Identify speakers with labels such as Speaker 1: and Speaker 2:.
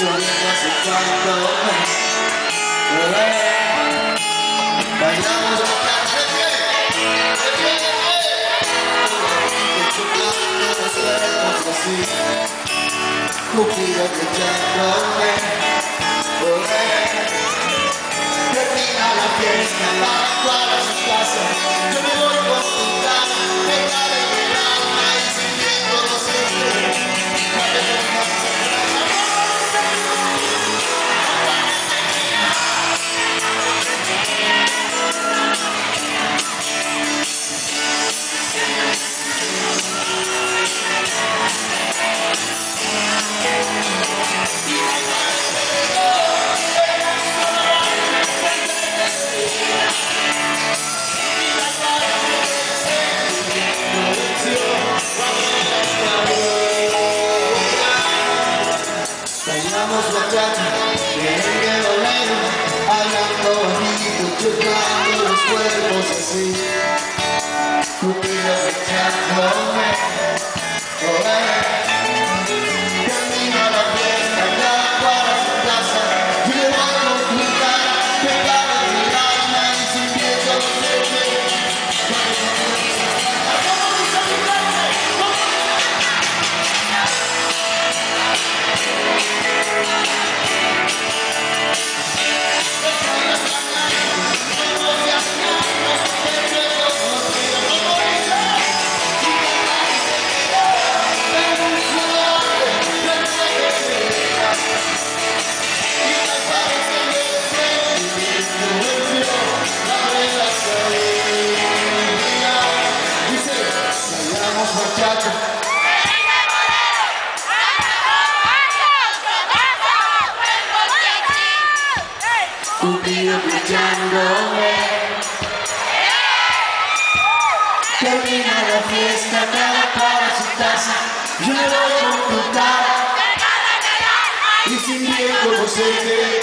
Speaker 1: Bailamos la cancha los cuerpos así, Cupido echándome. Termina la fiesta, cada cual a su casa. Yo me voy con tu cara, pegada en el alma y sintiendo los estrés. Bailamos bachata, merengue bolero, hablando bonito, chocando los cuerpos así. Cupido echándome, termina la fiesta, cada cual a su casa. Yo me voy con tu cara, pegada en el alma y sintiendo los estrés. Cupido echándome. Termina la fiesta, cada cual a su casa. Yo me voy con tu cara y sin miedo como se te